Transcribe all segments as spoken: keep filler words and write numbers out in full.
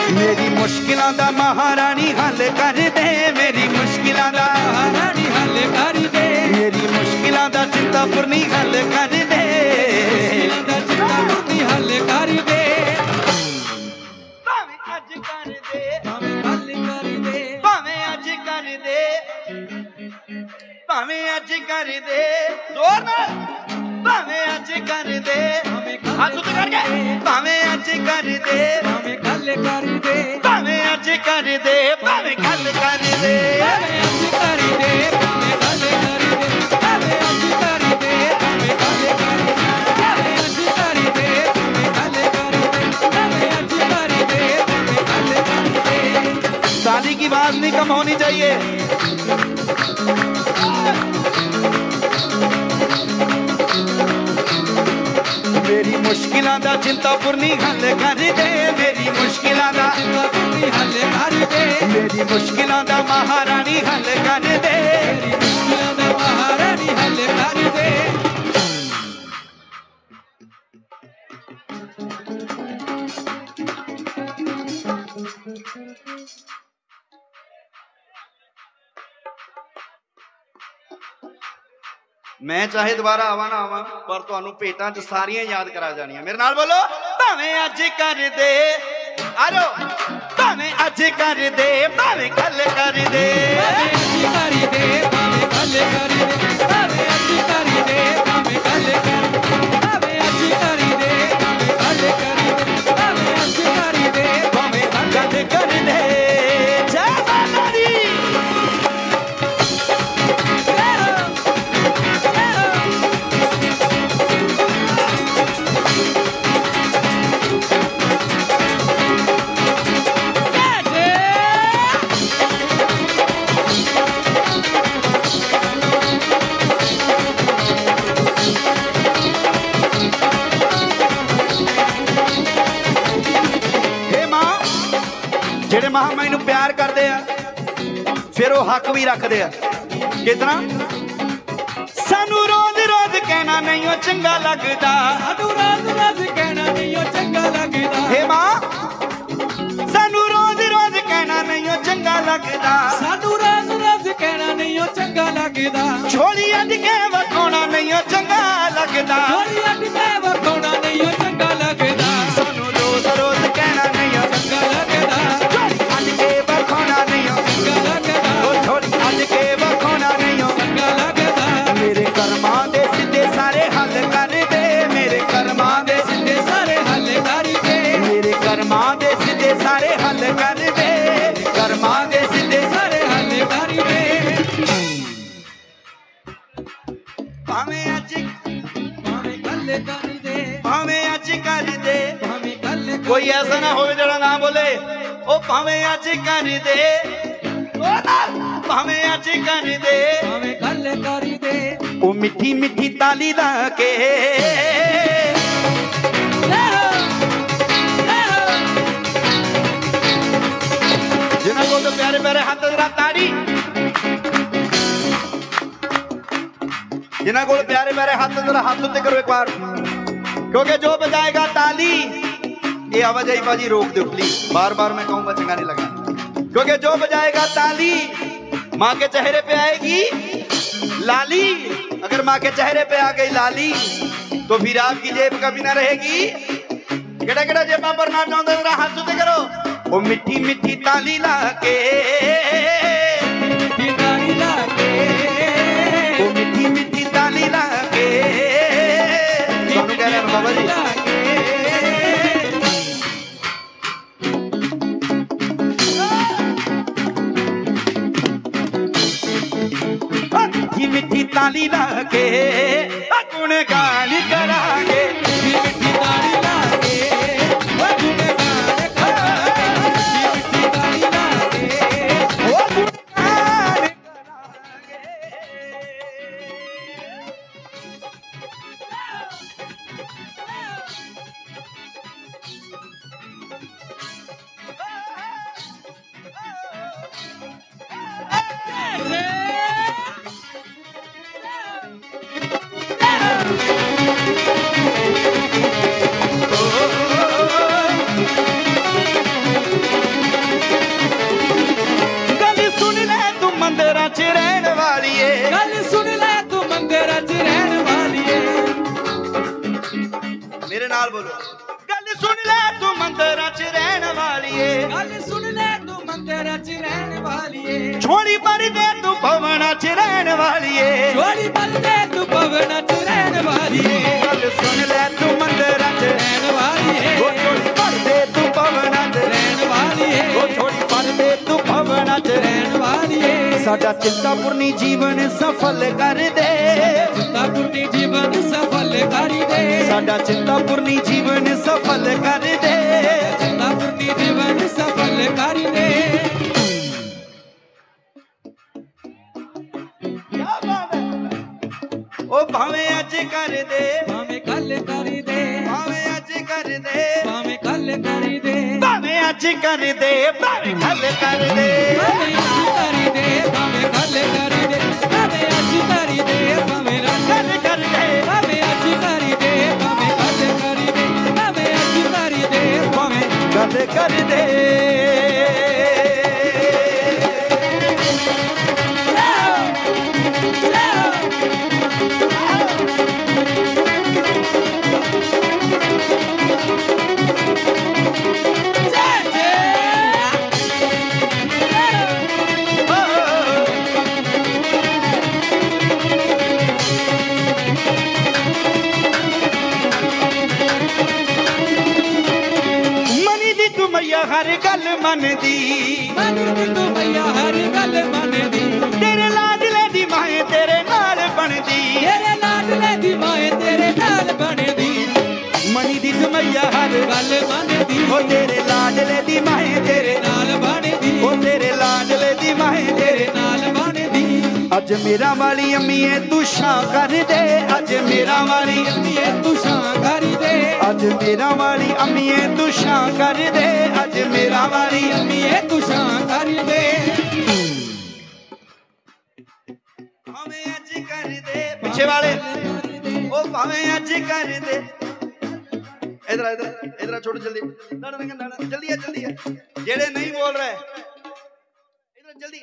मेरी मुश्किलों दा महारानी हल कर दे, मेरी मुश्किलों दा महारानी हल कर दे, मेरी मुश्किलों दा चिंतापुरनी हल कर दे, चिंतापुरनी हल कर दे, भावें अज कर दे, भावें कल कर दे, भावें अज कर दे, भावें अज कर दे, जोर नाल भावें अज कर दे, हाथ उठ करके भावें अज कर दे, भावें कल कर दे, भावें अज कर दे, भावें कल कर दे, भावें अज कर दे, भावें कल कर दे, भावें अज कर दे, भावें कल कर दे, भावें अज कर दे, भावें कल कर दे, भावें अज कर दे, भावें कल कर दे। ताली की आवाज नहीं कम होनी चाहिए। मेरी मुश्किलों दा चिंतापुरनी हल कर दे, मेरी मुश्किलों दा चिंतापुरनी हल कर दे, मेरी मुश्किलों दा महारानी हल कर दे, मेरी मुश्किलों दा महारानी हल कर दे। मैं चाहे दोबारा आवा ना आवा पर तुहानू भेटां च सारियां याद करा जानियां। मेरे नाल बोलो, भावें अज कर दे, आरो भावें अज कर दे, भावें कल कर दे, भावें अज कर दे, भावें कल कर दे, भावें अज कर दे, भावें कल कर दे, भावें अज कर दे, भावें कल कर दे, भावें अज कर दे, भावें कल कल कर दे। जय माता दी। ਜਿਹੜੇ ਮਾਂ ਮੈਨੂੰ ਪਿਆਰ ਕਰਦੇ ਆ ਫਿਰ ਉਹ ਹੱਕ ਵੀ ਰੱਖਦੇ ਆ। ਕਿਤਨਾ ਸਾਨੂੰ ਰੋਜ਼ ਰੋਜ਼ ਕਹਿਣਾ ਨਹੀਂ ਉਹ ਚੰਗਾ ਲੱਗਦਾ, ਸਾਨੂੰ ਰਾਜ਼ ਰਾਜ਼ ਕਹਿਣਾ ਨਹੀਂ ਉਹ ਚੰਗਾ ਲੱਗਦਾ, ਹੇ ਮਾਂ ਸਾਨੂੰ ਰੋਜ਼ ਰੋਜ਼ ਕਹਿਣਾ ਨਹੀਂ ਉਹ ਚੰਗਾ ਲੱਗਦਾ, ਸਾਨੂੰ ਰਾਜ਼ ਰਾਜ਼ ਕਹਿਣਾ ਨਹੀਂ ਉਹ ਚੰਗਾ ਲੱਗਦਾ, ਝੋਲੀ ਅੱਡ ਕੇ ਵਖਾਉਣਾ ਨਹੀਂ ਉਹ ਚੰਗਾ ਲੱਗਦਾ, ਝੋਲੀ ਅੱਡ ਕੇ ਵਖਾਉਣਾ ਨਹੀਂ ਉਹ ਚੰਗਾ ਲੱਗਦਾ, ਸਾਨੂੰ ਰੋਜ਼ ਰੋਜ਼ ਕਹਿਣਾ ਨਹੀਂ ਉਹ ਚੰਗਾ ਲੱਗਦਾ, ਝੋਲੀ ਅੱਡ ਕੇ ਵਖਾਉਣਾ ਨਹੀਂ ਉਹ ਚੰਗਾ ਲੱਗਦਾ, ਉਹ ਝੋਲੀ ਅੱਡ ਕੇ ਵਖਾਉਣਾ ਨਹੀਂ ਉਹ ਚੰਗਾ ਲੱਗਦਾ। ਮੇਰੇ ਕਰਮਾਂ ਦੇ ਸਿੱਧੇ ਸਾਰੇ ਹੱਲ ਕਰ ਦੇ, ਮੇਰੇ ਕਰਮਾਂ ਦੇ ਸਿੱਧੇ ਸਾਰੇ ਹੱਲ ਕਰ ਦੇ, ਮੇਰੇ ਕਰਮਾਂ ਦੇ ਸਿੱਧੇ ਸਾਰੇ ਹੱਲ ਕਰ ਦੇ, ਕਰਮਾਂ ਦੇ ਸਿੱਧੇ ਸਾਰੇ ਹੱਲ ਕਰ ਦੇ। ਭਾਵੇਂ ਅੱਜ ਭਾਵੇਂ ਕੱਲ ਕਰ ਦੇ, ਭਾਵੇਂ ਅੱਜ ਕਰ ਦੇ, ਭਾਵੇਂ ਕੱਲ ਕੋਈ ਐਸਾ ਨਾ ਹੋਵੇ ਜਿਹੜਾ ਨਾ ਬੋਲੇ ਉਹ ਭਾਵੇਂ ਅੱਜ ਕਰ ਦੇ, ਉਹ ਨਾ ਭਾਵੇਂ ਅੱਜ ਕਰ ਦੇ, ਭਾਵੇਂ ਕੱਲ ਕਰ ਦੇ। ਉਹ ਮਿੱਠੀ ਮਿੱਠੀ ਤਾਲੀ ਲਾ ਕੇ ਜਿਨ੍ਹਾਂ ਕੋਲ ਤਾਂ ਪਿਆਰੇ ਪਿਆਰੇ ਹੱਥ ਜਰਾ ਤਾੜੀ, जिन्होंने को प्यारे प्यारे हाथ जरा हाथ उत्ते करो एक बार, क्योंकि जो बजाएगा ताली ये आवाजाही बाजी रोक दो प्लीज, बार बार मैं कहूंगा चंगा नहीं लगा, क्योंकि जो बजाएगा ताली माँ के चेहरे पे आएगी लाली, अगर माँ के चेहरे पे आ गई लाली तो फिर आपकी जेब कभी ना रहेगी। केड़ा केड़ा जेबा पर ना चाहते जरा हाथ उत्ते करो। वो मिठी मिठी ताली ला के, मिठी ताली ला के, वो मिठी मिठी ताली ला के, ਤੁਹਾਨੂੰ ਕਹਿ ਰਹੇ ਬਾਬਾ ਜੀ ਮਿੱਠੀ ਮਿੱਠੀ ਤਾਲੀ ਲਾ ਕੇ ਗੁਣ ਗਾਨ ਕਰਾਂਗੇ, ਮਿੱਠੀ ਮਿੱਠੀ ਤਾਲੀ ਲਾ ਕੇ ਉਹ ਗੁਣ ਗਾਨ ਕਰਾਂਗੇ, ਮਿੱਠੀ ਤਾਲੀ ਲਾ ਕੇ ਉਹ ਗੁਣ ਗਾਨ ਕਰਾਂਗੇ। वालिए छोड़ी पर दे तू भवना च रहन वालिए छोड़ी पर दे तू भवना च रहन वालिए गल सुन ले तू मंदिरां च रहन वालिए ओ छोड़ी पर दे तू भवना च रहन वालिए ओ छोड़ी पर दे तू भवना च रहन वालिए साडा चिंतापुरनी जीवन सफल कर दे चिंतापुरनी जीवन सफल कर दे साडा चिंतापुरनी जीवन सफल कर दे चिंतापुरनी जीवन सफल कर दे ओ भावें अज कर दे भावें कल कर दे भावें अज कर दे भावें कल कर दे भावें अज कर दे भावें कल कर दे भावें अज कर दे भावें कल कर दे भावें अज कर दे भावें कल कर दे भावें अज कर दे भावें कल कर दे भावें अज कर दे भावें कल कर दे मैया हर गल मन दी मन दी तू मैया हर गल मन दी तेरे लाडले दी माए तेरे नाल बनदी तेरे लाडले दी माए तेरे नाल बनदी मनी दी तू मैया हर गल मन दी ओ तेरे लाडले दी माए तेरे नाल बनदी ओ तेरे लाडले दी माए तेरे नाल बनदी अज मेरा वाली अम्मीए तू शां कर दे अज मेरा वाली अम्मीए तू शां कर दे अज मेरा वाली अम्मीए तू शां कर दे अज मेरा वाली अम्मीए तू शां कर दे भावें अज कर दे पीछे वाले ओ भावें अज कर दे इधर इधर इधर छोड़ जल्दी जल्दी है जल्दी है जेड़े नहीं बोल रहे इधर जल्दी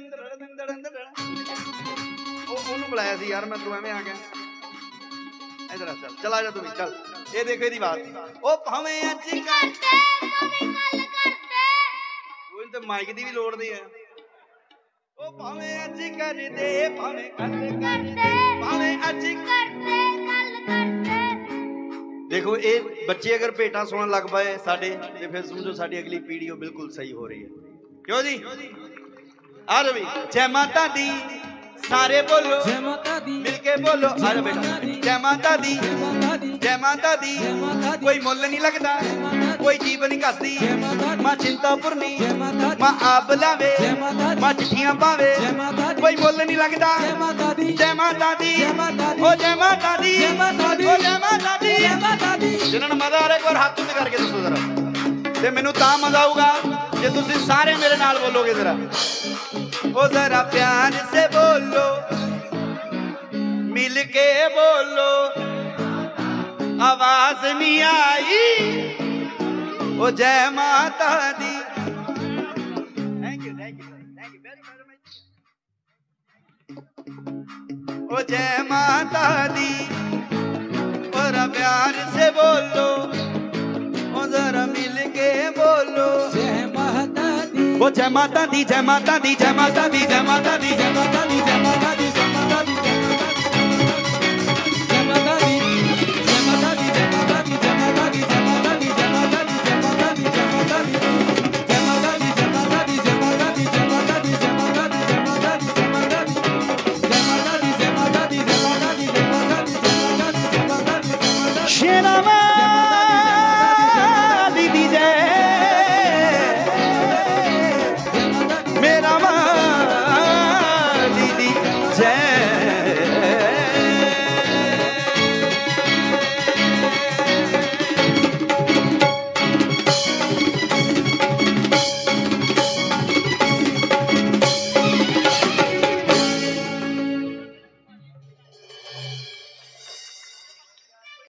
ਉਹਨੂੰ ਬੁਲਾਇਆ ਸੀ ਯਾਰ ਮੈਂ ਤੂੰ ਐਵੇਂ ਆ ਗਿਆ ਇਧਰ ਆ ਚੱਲ ਚਲਾ ਜਾ ਤੂੰ ਵੀ ਚੱਲ ਇਹ ਦੇਖੋ ਇਹਦੀ ਬਾਤ ਉਹ ਭਾਵੇਂ ਅੱਜ ਕਰਦੇ ਭਾਵੇਂ ਕੱਲ ਕਰਦੇ ਉਹ ਤੇ ਮਾਈਕ ਦੀ ਵੀ ਲੋੜ ਨਹੀਂ ਹੈ ਉਹ ਭਾਵੇਂ ਅੱਜ ਕਰਦੇ ਭਾਵੇਂ ਕੱਲ ਕਰਦੇ ਭਾਵੇਂ ਅੱਜ ਕਰਦੇ ਕੱਲ ਕਰਦੇ ਦੇਖੋ ਇਹ ਬੱਚੇ ਅਗਰ ਭੇਟਾਂ ਸੁਣਨ ਲੱਗ ਪਏ ਸਾਡੇ ਤੇ ਫਿਰ ਸਮਝੋ ਸਾਡੀ ਅਗਲੀ ਪੀੜ੍ਹੀ ਉਹ ਬਿਲਕੁਲ ਸਹੀ ਹੋ ਰਹੀ ਹੈ ਕਿਉਂ ਜੀ ਆ ਰਵੀ ਜੈ ਮਾਤਾ ਦੀ सारे बोलो जय माता दी मिलके बोलो अरे बेटा जय माता दी जय माता दी कोई मुल नहीं लगता कोई जीव नहीं कसदी मां चिंतापुरनी मां आप लावे मां चिट्ठियां पावे कोई मुल नहीं लगता जय माता दी ओ जय माता दी ओ जय माता दी जिन्होंने मजा आ रहा है एक बार हाथ उठा करके दसो जरा ते मैनू तां मजा आऊगा जे तुसीं सारे मेरे नाल बोलोगे जरा ओ जरा प्यार से बोलो मिल के बोलो आवाज नहीं आई ओ जय माता दी thank you thank you thank you very very much ओ जय माता दी और प्यार से बोलो ओ जरा मिल के बोलो जय माता दी ओ जय माता दी जय माता दी जय माता दी जय माता दी जय माता दी